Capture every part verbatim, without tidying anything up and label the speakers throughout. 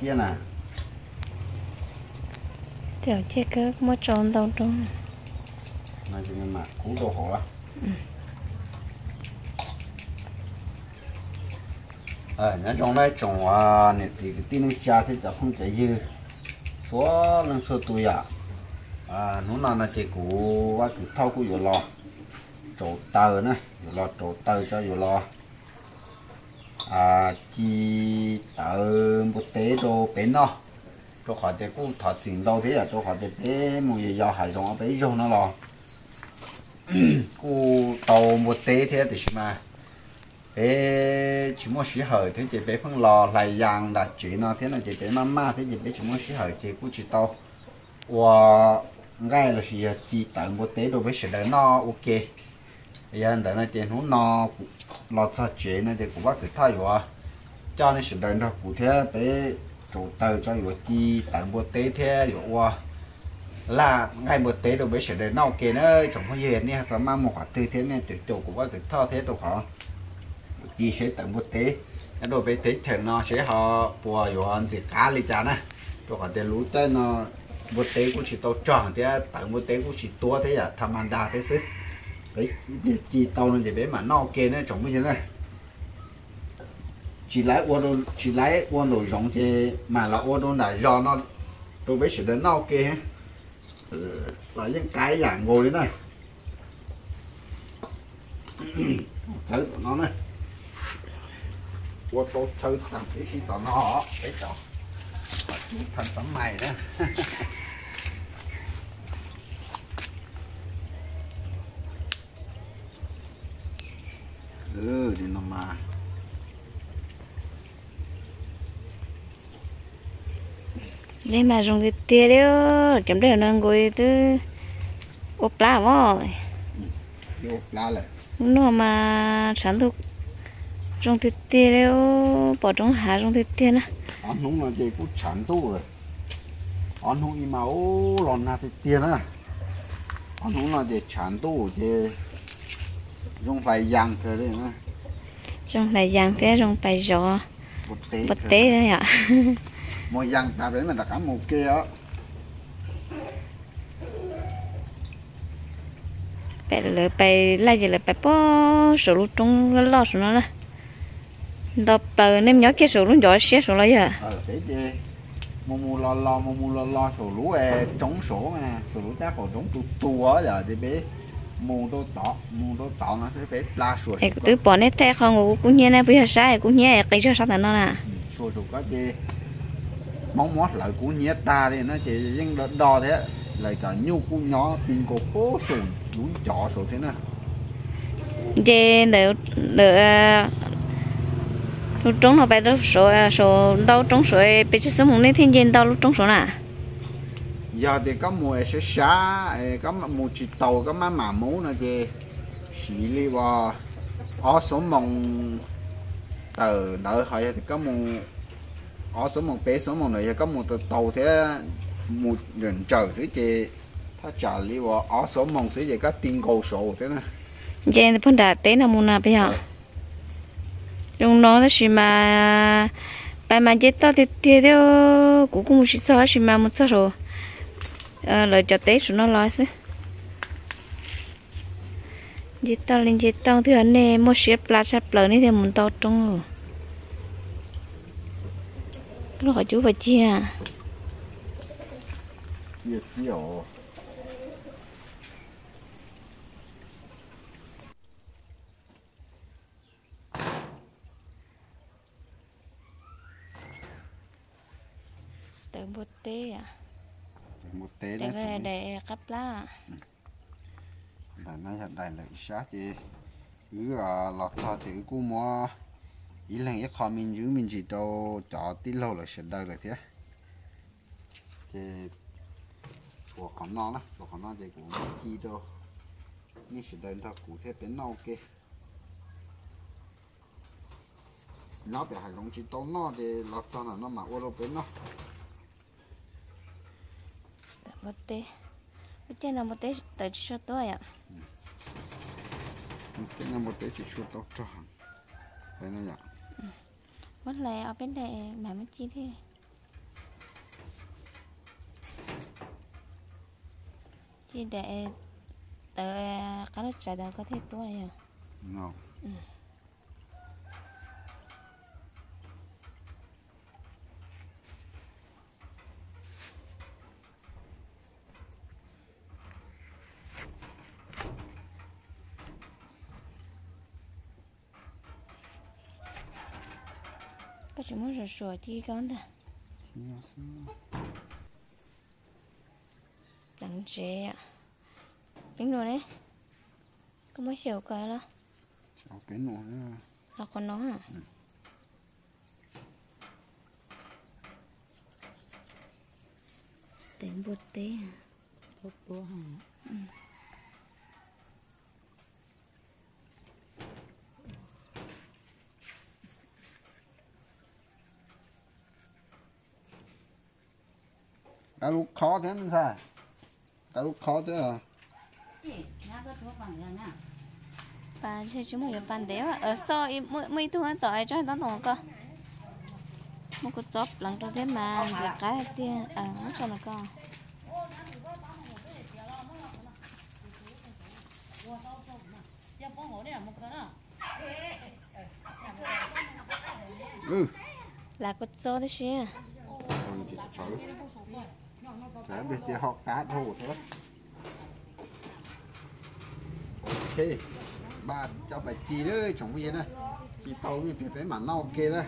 Speaker 1: kia nè
Speaker 2: tiểu chia cơ mua tròn tàu tròn
Speaker 1: này thì mà cú đồ hổ á ờ nhớ trong đây trồng à này thì cái tin cha thì chắc không chạy dư số lần số tuổi à à nó nào là cái cú và cái thau cú vừa lo trổ tờ nữa vừa lo trổ tờ cho vừa lo à chi tờ một tế đồ bén nó cho khỏi để cú thật xin đâu thế à cho khỏi để bé mua gì do hải dùng bé dùng nó lo cú tàu một tế thế thì mà bé chỉ muốn xí hở thế chỉ bé phân lò lại giang là chỉ nó thế là chỉ bé mama thế chỉ bé chỉ muốn xí hở chỉ cú chỉ tàu và ngay là chỉ chỉ tận một tế đồ với sự đỡ nó ok bây giờ đỡ nó tiền hú nó lọt ra chế này thì cũng bắt cái thay vào cho nên sự đỡ nó cụ thể bé chủ tàu choอยู่chỉ tận một tế thế rồi là ngay một tế đồ với sự đỡ nó ok nữa chẳng có gì này sao mà một quả tư thế này tuyệt chủ cũng bắt cái thay thế đồ họ chỉ sẽ tận một tế cái đồ bé tế thì nó sẽ họ bùa rồi ăn gì cá đi chả nè cho họ để lú tới nó một tế cũng chỉ tàu tròn thế tận một tế cũng chỉ tua thế à tham ăn đa thế chứ đấy chỉ tàu nó để bé mà nó kia nó trồng cái gì này chỉ lấy ô đồ chỉ lấy ô đồ giống chứ mà là ô đồ là do nó tôi biết sự đến nó kia là những cái dạng ngồi đấy này thấy nó này ô tô chơi thằng cái gì tao nó cái trò thành tấm mày đó ừ đi nó mà
Speaker 2: đây mà dùng cái tia đấy chấm đều nó ngồi từ ốp lá vậy
Speaker 1: ốp lá lại
Speaker 2: nó mà sản xuất dùng cái tia đấy bỏ trong hạ dùng cái tia nữa
Speaker 1: anh không là gì cũng sản tu rồi anh không im máu lon na thì tia nữa anh không là gì sản tu thì dùng lại giang thôi đấy nữa
Speaker 2: dùng lại giang thế dùng phải giò
Speaker 1: bột tế
Speaker 2: bột tế đấy ạ
Speaker 1: mỗi giang ta đấy mà đặt cả một kia đó
Speaker 2: phải là phải lại gì là phải bỏ số lúc trong lo số nó nè đập tờ nem nhớ cái số lúc giỏi xé số lấy à
Speaker 1: ờ thế thì mua mua lo lo mua mua lo lo số lúa e trống số mà số lúa tác của trống tu tu á giờ thì bé mua đô tọ mua đô tọ nó sẽ phải la sủa
Speaker 2: ai cứ bỏ nét thế không cũng nhớ này bây giờ sai cũng nhớ cái cho sao nó nè
Speaker 1: sủa sủa có gì mong mót lại cũng nhớ ta đi nó chỉ những đo, đo thế lại cả nhu cũng nhỏ tiền cổ phố sùn núi trọ sủa thế nè
Speaker 2: về để để lúc trống nó phải lúc số số đâu trống số bây giờ sống nên thiên nhiên đâu lúc trống số nè
Speaker 1: giờ thì có mùa sẽ xá có mùa chỉ tàu có má mà mũ nữa chứ xí li vào ở số mông tờ đợi hỏi thì có mùa ở số mông bé số mông này có một tàu thế một lần chờ thế chứถ้า trả li vào ở số mông thế thì có tiền cầu số thế này
Speaker 2: vậy thì phân đạt tế là mùa nào bây giờ trong đó là chỉ mà bài mà chết tao thì thì theo cũng cũng chỉ sao chỉ mà một số rồi lời cho tế số nó lo chứ chết tao lên chết tao thì anh này một xếp lá xếp lợn này thì muốn tao trong rồi nó hỏi chú phải chia
Speaker 1: chia nhiều
Speaker 2: từ một tế à
Speaker 1: một tế
Speaker 2: đó để để cắp lá
Speaker 1: là nó hiện đại là sát thì cứ lọt thọ thì cứ mua ý là cái kho mình giữ mình chỉ cho cho tí lâu là sẽ đời là thế thì số khẩn nó đó số khẩn nó thì cũng chi đâu nhưng sẽ đời thật cụ thể đến nào ok nó bị hải long chỉ tao nó thì lọt thọ là nó mà ô đâu bên nó
Speaker 2: một tế trên là một tế tới số tuổi ạ
Speaker 1: cái này một tế chỉ số tao cho cái này ạ
Speaker 2: mất lại ở bên đây mà mất chi thế chỉ để tớ cá nó trả đời có thể tua này à
Speaker 1: ngon
Speaker 2: ừ. có chỉ muốn rửa sủa chi con ta đắng chế ạ tính rồi đấy có mấy xỉu cái đó
Speaker 1: xỉu cái nồi nữa
Speaker 2: là con nó à ừ. Tính bột tế à bột búa hả ừ.
Speaker 1: cái lúc khó thế mình sao cái lúc khó thế à
Speaker 2: bà chơi chúng mình bàn đéo ở sau mấy mấy thứ ăn tỏi cho nó thằng cơ một cái chóp lần đầu tiên mà giặt cái tiền à nó cho nó con
Speaker 1: ừ
Speaker 2: là có cho đấy chứ
Speaker 1: chả biết chỉ học cá thô thôi ok ba cho bài chi đó chồng gì đó chi tàu như phải phải mà nâu kia đó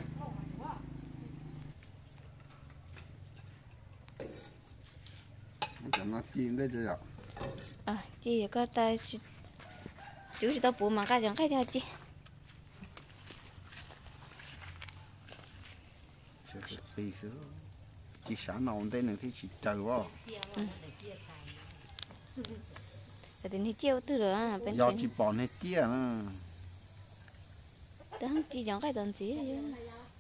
Speaker 1: nó chim đấy chứ ạ
Speaker 2: à chi có tay chú chỉ tao bù mà cái chẳng cái cho chi
Speaker 1: thì sữa chỉ sáng nào đây này thì chỉ chờ quá
Speaker 2: để thì chiêu từ đó bên
Speaker 1: do chỉ bỏ hết tia nữa
Speaker 2: đó chỉ chẳng cái đơn gì chứ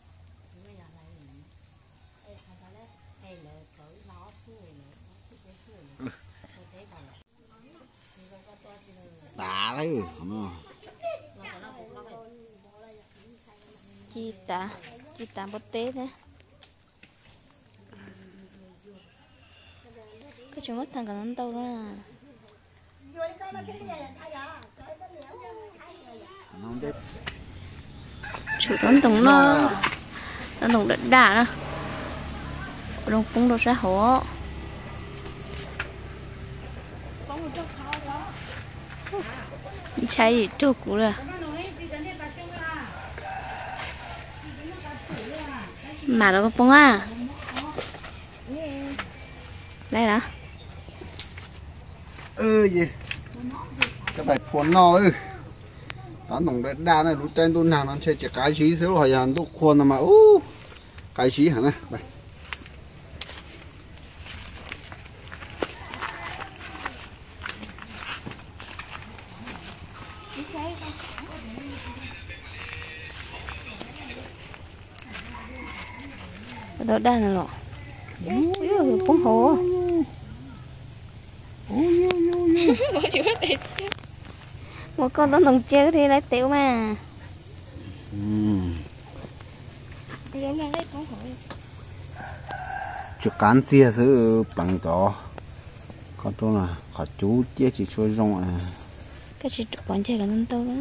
Speaker 1: đá đấy
Speaker 2: chi ta chi ta bột té thế cái chuyện mất thằng còn tao đó chủ tấn tổng nó tấn tổng đất đá đó đồng cũng đổ ra hổ chạy gì trâu cũ rồi mà nó có bông à đây đó
Speaker 1: ừ gì cái bài phun no ư tán đồng đất đá này lúc tên tôi nào nó chơi chỉ cái gì xíu rồi hàng tôi khuôn mà u cái gì hả này đây
Speaker 2: đó đa này lọ cũng hồ một con tao đồng chơi thì lấy tiểu mà
Speaker 1: chú cán xia sự bằng đó con tôi là họ chú chia chỉ cho rong à
Speaker 2: cái chị còn chơi cái tao đó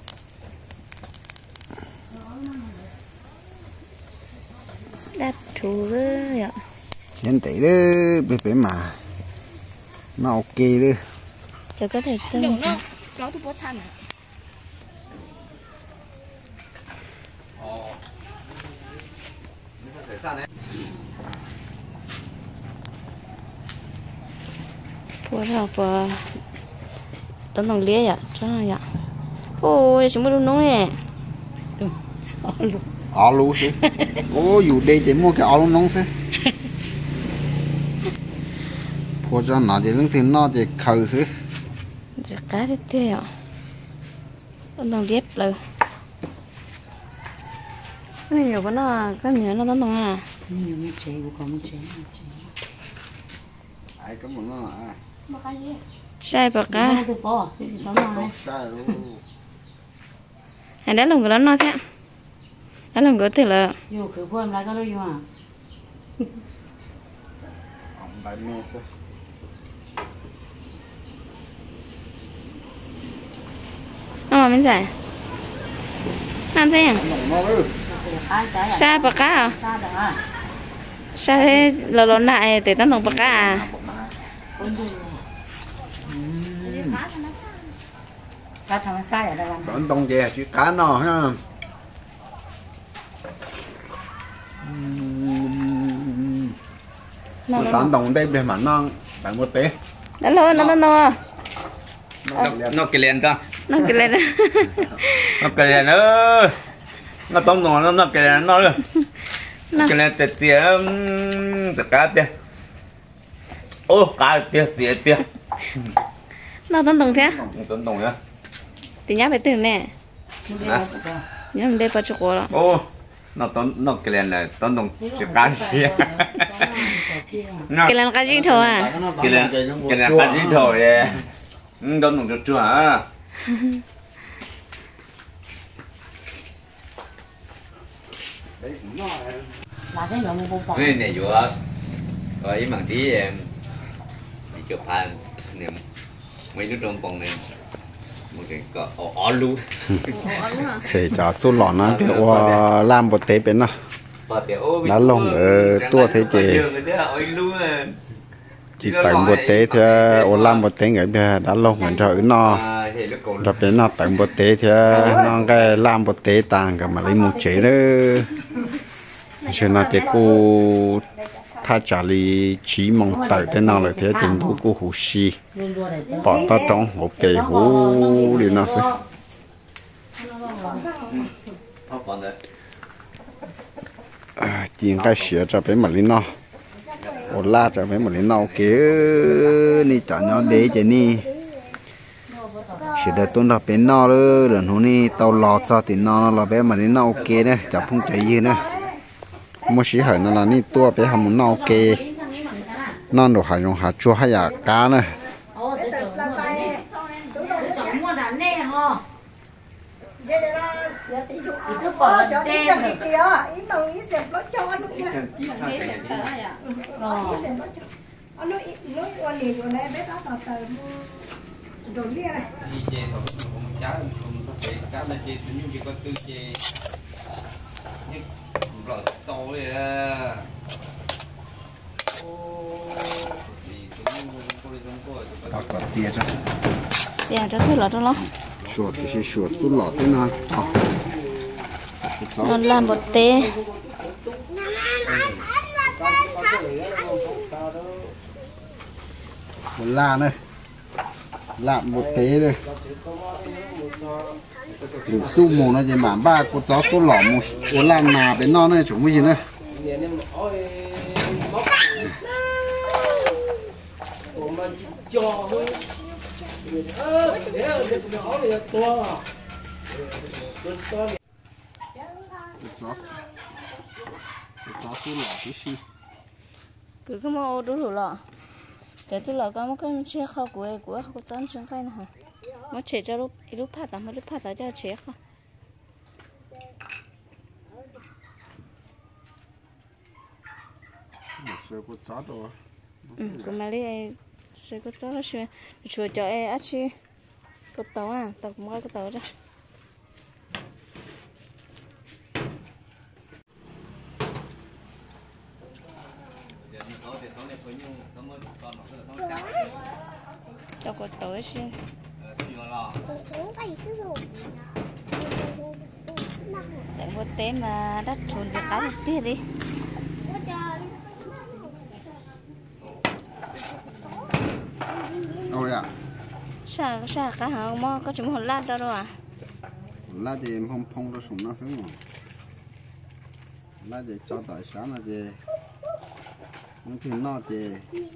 Speaker 2: đặt thù rồi ạ
Speaker 1: hiện tại đó bị bị mà nó ok đi
Speaker 2: cho có thể tương nó nó tôi bớt chăn à bữa nào bữa tấn đồng lia vậy cho nó vậy ôi chúng mới đúng nóng nè
Speaker 1: alo chứ ô dù đây chỉ mua cái alo nóng chứ phô cho nó chỉ lưng thì nó chỉ khờ chứ
Speaker 2: chỉ cá thế thế ạ tấn đồng lia rồi cái nhiều cái nó cái nhiều nó tấn đồng à
Speaker 3: nhiều một chế của con một chế
Speaker 1: ai có một nó à
Speaker 2: sai bạc cá
Speaker 1: sai luôn
Speaker 2: anh đã lòng cái đó nói thế đã lòng cái từ là
Speaker 3: nhiều khử khuẩn lại cái đó nhiều à
Speaker 1: ông bài mẹ sao
Speaker 2: mới giải làm thế à sa bạc cá à
Speaker 3: Sao đó à?
Speaker 2: sa thế lò lò lại để tao nồng bạc cá à
Speaker 3: Cá thằng sai ở đây làm.
Speaker 1: đón tông về chỉ cá nó ha một tán đồng đây bên mà non bằng một té
Speaker 2: đó lô nó nó nó
Speaker 4: nó kì liền cho
Speaker 2: nó cái này
Speaker 4: nó kì liền ơi nó tóm nó nó nó kì liền nó
Speaker 2: nó
Speaker 4: kì liền tiệt tiệt giật cá tiệt ô cá tiệt tiệt tiệt
Speaker 2: nó tấn đồng thế
Speaker 4: tấn đồng nhá
Speaker 2: thì nhá phải từ nè
Speaker 3: Mua đi đâu cũng được.
Speaker 2: nhá mình đây bắt chụp rồi
Speaker 4: ô nó tấn nó kì liền là tấn đồng giật cá gì nó
Speaker 2: cái lần cá chinh thôi à
Speaker 4: kì liền kì liền cá gì thôi vậy tấn đồng cho chua hả
Speaker 3: Là thế rồi mua bông bông.
Speaker 4: cái này vừa rồi ý bằng tí em đi chụp hình niệm mấy đứa trong phòng này một cái cọ ó luôn
Speaker 1: thì cho số lọ nó cái ô làm một té bên nó đã lông ở tua thế chị chỉ tận một té thì ô làm một té người bên đã lông mình rồi nó rồi bên nó tận một té thì nó cái làm một té tàng cả mà lấy một chế đó cho nó cái cô他家里chỉ mong đợi thế nào là thế tiền thu cô hồ si
Speaker 3: Luôn luôn để tớ.
Speaker 1: bỏ ta trong hộp bể hú đi nó sẽ à, chuyện cái sửa cho bé mà lên nó ô la cho bé mà lên nó kia ni chọn nó để cho ni sửa để tuân ra bé nó nữa lần hôm nay tàu lọt cho thì nó là bé mà lên nó ok đấy chả không chạy gì nữa mua sĩ hỏi nó là ni tua bé hầm muốn nó ok non đồ hải dùng hạt chua hay là cá nữa
Speaker 3: Ồ, tớ tưởng mua đàn nè. Tớ tưởng mua đàn nè hò. Thì cứ bỏ đen rồi.
Speaker 1: ta có chia cho
Speaker 2: chị cho số lọ cho nó
Speaker 1: chuột thì sẽ chuột chút lọ thế nào
Speaker 2: nó làm một té
Speaker 1: một la này làm một té đây để su mù nó chỉ mà ba cô cháu số lọ một một làm nào bên nó này chúng mới gì nữa
Speaker 2: cứ cái màu đủ đủ lọ để tôi lọ có một cái chế khâu của của của chân chân cái này hả nó chế cho lúc lúc phát tao mới lúc phát tao cho chế không ừ cũng mà đi sẽ có cháu nó chơi chơi cho em ăn chi có tàu à tàu cũng có cái tàu ra cho có tàu ấy chi tại một té mà đắt trốn ra cá được tiếc đi
Speaker 1: ôi ạ
Speaker 2: sa sa cá hả mò có chúng hồn lát đâu đâu à
Speaker 1: lá gì em không phong ra súng nó xứng rồi lá gì cho tại sáng là gì những cái nó gì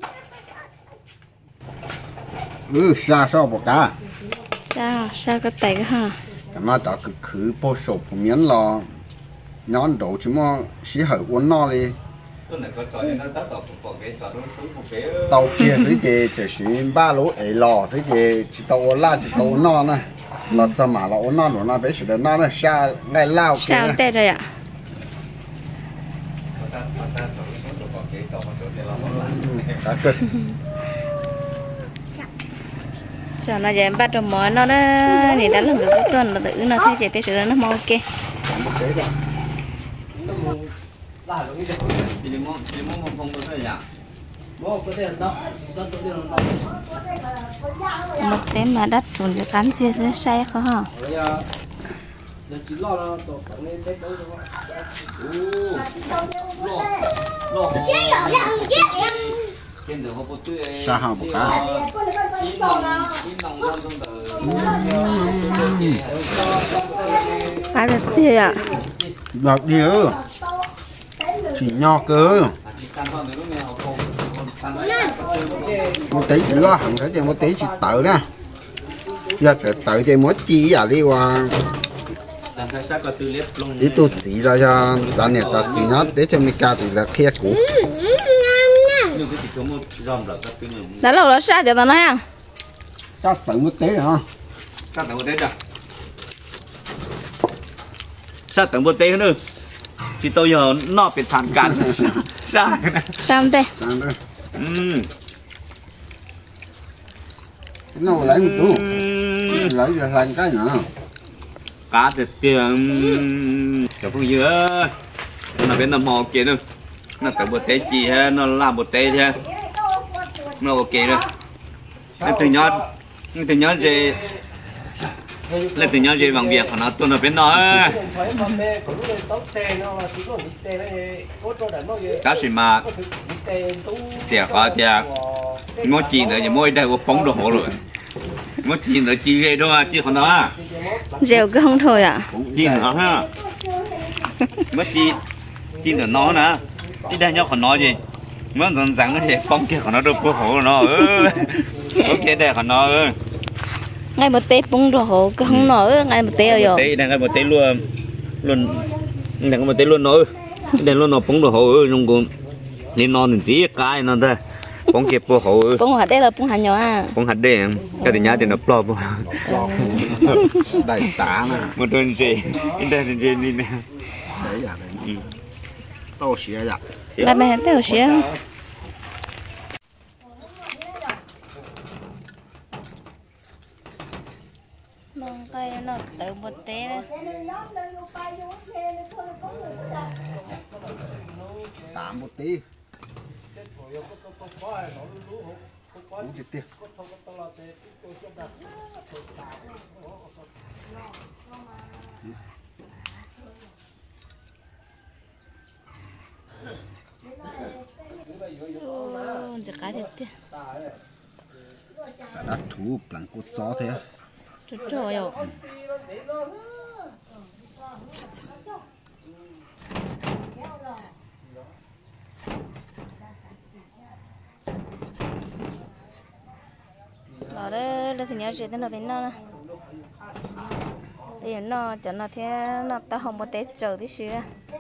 Speaker 1: ừ sa sao bỏ cá
Speaker 2: sa sa cái tay cái hả
Speaker 1: cái nó cho cứ khử bổ sung của miếng lò nhón đầu chứ mà xí hở uốn nó đi tàu kia sẽ gì chỉ xuyên ba lỗ ấy lò sẽ gì chỉ tàu la chỉ tàu nó nè là sao mà là uốn nó nó bé sửa nó nó sa ngay lao kia
Speaker 2: sao tê rồi ạ cho nó dễ bắt trong mỏ nó đó thì đã lần cái tuần là tự nó thấy chạy bây giờ nó mau ok một té mà đắt trốn sẽ cắn chia sẽ say khó hả
Speaker 1: sao hả một cá
Speaker 2: cá được thì ạ
Speaker 1: được đi ư chỉ nho cơ một tí chỉ lo hẳn thấy cho một tí chỉ tự nè giờ tự tự cho mỗi chi à đi qua đi tu chỉ ra cho đó này ta chỉ nó để cho mình ca thì là kia cũ
Speaker 2: đã lâu nó sao cho tao nói à
Speaker 1: cho tự một tí hả
Speaker 4: sao tự một tí chưa sao tự một tí nữa chỉ tôi giờ nó bị thản cản sao
Speaker 2: sao không thế
Speaker 1: nó lấy một tú lấy ra thành cái nữa
Speaker 4: cá thịt tiền cho phương giữa nó bên nằm mò kia nữa nó tự một té chi ha nó làm một té ha nó ok rồi nó từ nhỏ nó từ nhỏ gì lên từ nhỏ gì bằng việc nó tuần ở bên đó cá gì mà xẻ qua thì mỗi chi nữa thì mỗi đây có bóng đồ hộ rồi mỗi chi nữa chi ghê đâu à chi còn đó
Speaker 2: rượu cứ không thôi à
Speaker 4: chi nữa ha mỗi chi chi nữa nó nè đi đây nhau còn nói gì mới rằng rằng nó thì bóng kia còn nó đâu có hộ nó ok đây còn nó
Speaker 2: ngay một tết bung đồ hộ cứ không nổi ngay một tết rồi
Speaker 4: tết đang ngay một tết luôn luôn đang một tết luôn nổi đây luôn nó bung đồ hộ trong cùng nên non thì chỉ cái nó thôi bung kia bung hộ
Speaker 2: bung hạt đây là bung hạt nhỏ à
Speaker 4: bung hạt đây cái thì nhá thì nó plop
Speaker 1: đầy tả nè
Speaker 4: một tuần gì đây thì gì đi nè
Speaker 1: đấy à tao xía dạ
Speaker 2: là mẹ tao xía nông cây nó tự một té
Speaker 1: tạm một tí uống chút tiêu
Speaker 2: giờ cá thịt tiêu
Speaker 1: đã thú bằng cốt gió thế
Speaker 2: trời trời ơi đó đấy là thì nhớ chuyện tên là bên nó bây giờ nó cho nó thế nó tao không có té chờ tí xíu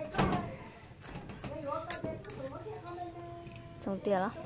Speaker 2: xong tiền đó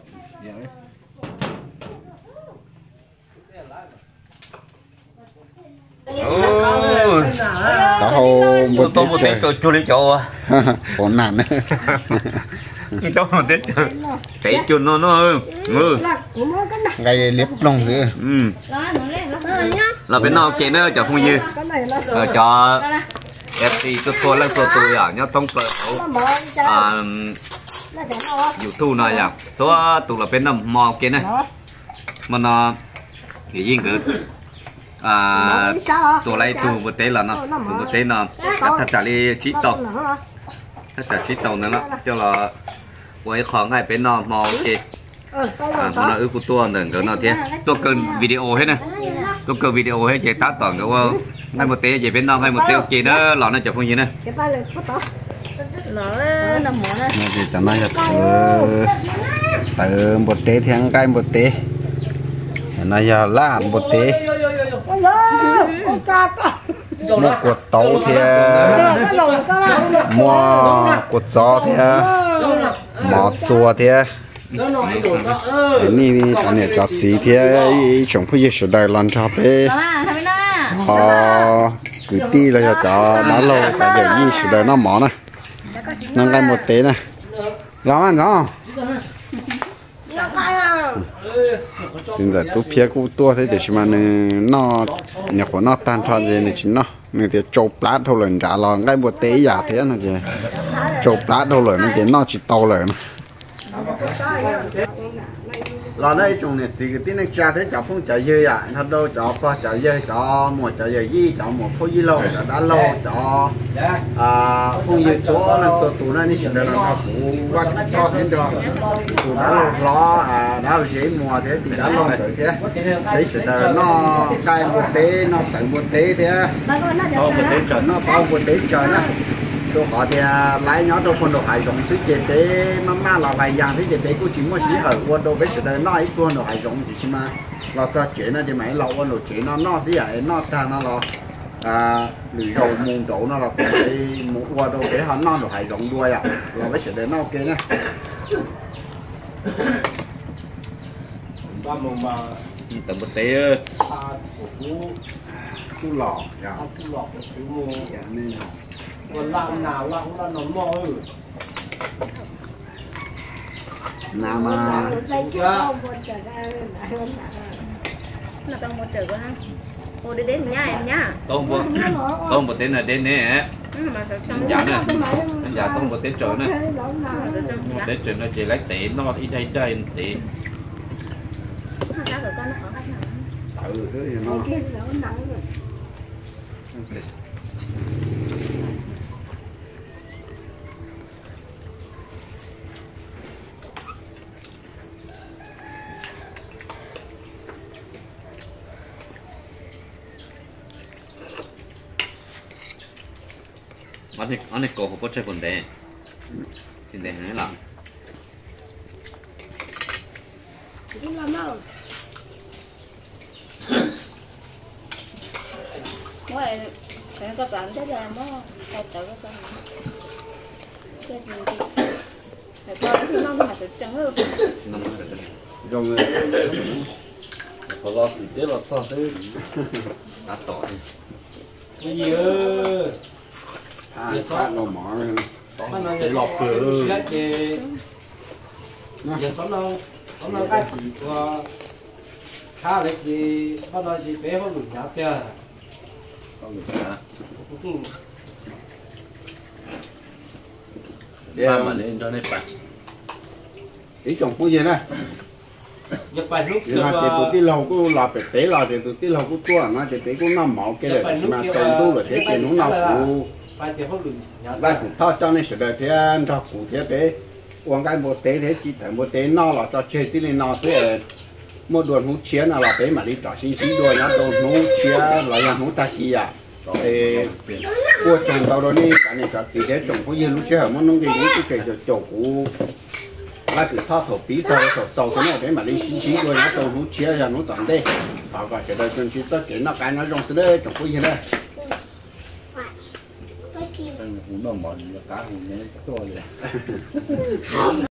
Speaker 1: có hồ một
Speaker 4: tôi một tết cho lấy chỗ
Speaker 1: còn nản
Speaker 4: tôi một tết tết cho nó nó ừ
Speaker 1: ngay liếp lông thế
Speaker 4: ừ là bên nào kia nữa cho không như cho ép xê tôi thua lên tôi tôi à nhớ thông cơ à YouTube này à số tụ là bên nằm mò kia này mà nó cái gì cứ à tụ lại tụ một té là nó tụ một té nó thật trả đi chín tàu thật trả chín tàu nữa đó cho là với khoảng ngày bên nó mò kia à mà nó ư của tôi nữa cái nó thế tôi cần video hết này tôi cần video hết chạy tá toàn cái ngay một té về bên nó ngay một té kia đó lọ nó chụp không gì này
Speaker 2: nó nằm mỏ này
Speaker 1: thì cho nó từ từ một té theo cái một té nó giờ lá một té một cột tàu thì mua cột gió thì một xua thìนี่ตอนนี้จัดสีที่ชงผู้ยิ่งสุดได้ลันชาเป้อ๋อคือตีเลยจะมาโลแต่เดี๋ยวยี่สุดได้น้ำหมอนะนั่งกันหมดเตะนะร้อนมั้งจ้ะ chính là tu phía cú tua thế để xem mà nó nhà của nó tan thon gì này chính nó nên thì chụp lá thôi là trả lo cái bộ tế giả thế này thì chụp lá thôi là nó chỉ nó chỉ to rồi là đây trong này chỉ cái tin này cha thế cháu không chạy dơi à nó đâu cháu qua chạy dơi cho một chạy dơi gì cháu một phố gì lâu cho đã lâu cho à không dơi chỗ là số tụ này chỉ là nó cũng quát cho thế cho tụ đã lâu lo à đã dễ mùa thế thì đã lâu rồi thế đấy sẽ là nó cài một tế nó tặng một tế thế to một tế trời nó to một tế trời đó tôi họ thì lái nhỏ đâu còn đồ hải rộng suy chế tế mà mà là vài dạng thế thì bé cũng chỉ mua xí hở qua đâu bé sẽ đây nó ít luôn đồ hải rộng gì chứ mà là ta chế nó thì mấy lẩu qua đồ chế nó nó xí hở nó ta nó là à lưỡi dầu mùng trổ nó là cái một qua đâu bé hắn nó đồ hải rộng đuôi à là bé sẽ đây nó ok nhá
Speaker 5: ba mùng mà
Speaker 4: tầm một tế
Speaker 1: chú lò dạ
Speaker 5: chú lọ của chú mù
Speaker 1: dạ nên
Speaker 5: còn làm nào làm cũng là nó mồi
Speaker 1: nào mà
Speaker 2: nó tao một triệu ha ô đi đến nhà em nhá
Speaker 4: tôm một tôm một tên là đến nè
Speaker 2: mà
Speaker 4: dạ nè dạ tôm một tên trời nè một tên trời nó chỉ lấy tệ nó ít đây đây tệ
Speaker 1: tự thứ gì nó
Speaker 4: anh này anh này cổ có chơi quần đè quần đè này là
Speaker 2: vậy cái có cảm thấy là nó hay tự cái cái gì đi để coi thì nó là trắng hơn
Speaker 4: năm
Speaker 1: rồi người
Speaker 5: có lo thì biết là sao thế
Speaker 4: đã tỏi
Speaker 5: cái gì ơi
Speaker 1: à phát nó mỏ
Speaker 5: cái lọc cửa cái giờ sống đâu sống đâu cái gì có khá lấy gì bắt đầu gì bé không được nhát kia
Speaker 4: ba mà lên cho nên phải
Speaker 1: ý chồng của gì này
Speaker 5: nhập bài lúc
Speaker 1: thì là thì tụi tí lâu cũng là phải tế là thì tụi tí lâu cũng tua nó thì tế cũng nằm máu cái này mà chồng tu là thế thì nó nào cũng
Speaker 5: bài thì không được nhát
Speaker 1: ba cũng thao cho nên sẽ đời thế anh cho cụ thế bé uống cái một tế thế chỉ thấy một tế nó là cho chơi tí lên nó sẽ một đồn hút chia là là bé mà đi trả xin xin đuôi nó đồn hút chia là làm hút ta kia thì qua chồng tao đó đi cái này cả chỉ để chồng có gì lúc xưa mà nó cái gì cũng chạy cho chồng của là cứ thao thổ bí sau thổ sau cái này bé mà đi xin xin đuôi nó đồn hút chia là nó tận đây họ có sẽ đời chân chỉ cho cái nó cái nó rong sẽ đấy chồng có gì đây cũng nó mòn cá cũng nhớ to rồi